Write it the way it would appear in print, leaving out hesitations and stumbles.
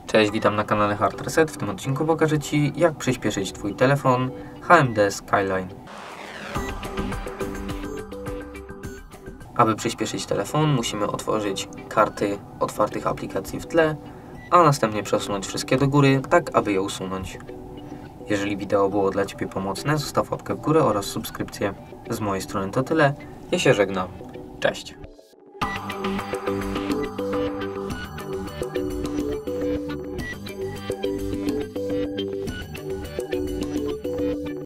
Cześć, witam na kanale Hard Reset. W tym odcinku pokażę Ci, jak przyspieszyć Twój telefon HMD Skyline. Aby przyspieszyć telefon, musimy otworzyć karty otwartych aplikacji w tle, a następnie przesunąć wszystkie do góry, tak aby je usunąć. Jeżeli wideo było dla Ciebie pomocne, zostaw łapkę w górę oraz subskrypcję. Z mojej strony to tyle. Ja się żegnam. Cześć.